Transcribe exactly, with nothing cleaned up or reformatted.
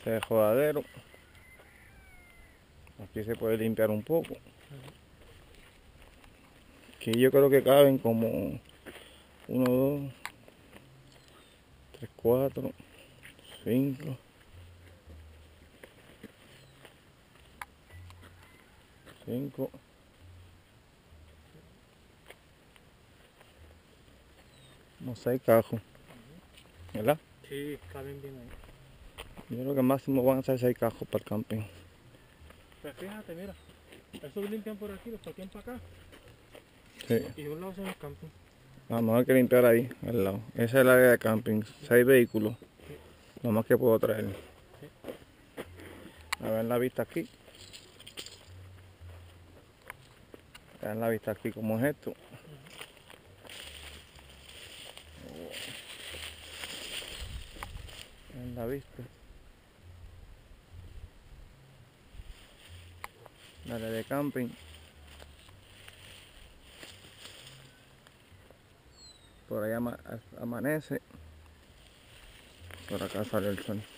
Este es jodadero. Aquí se puede limpiar un poco. Aquí yo creo que caben como uno, dos, tres, cuatro, cinco, cinco, como seis cajos, ¿verdad? Sí, caben bien ahí. Yo creo que máximo van a ser seis cajos para el camping. Pues fíjate, mira, esos limpian por aquí, los parquean para acá. Sí. Y un lado son el camping. Vamos a que limpiar ahí, al lado. Esa es el área de camping. Seis vehículos. Sí. Lo más que puedo traer. Sí. A ver la vista aquí. Vean la vista aquí como es esto. Vean la vista. La área de camping. Por ahí ama amanece. Por acá sale el sol.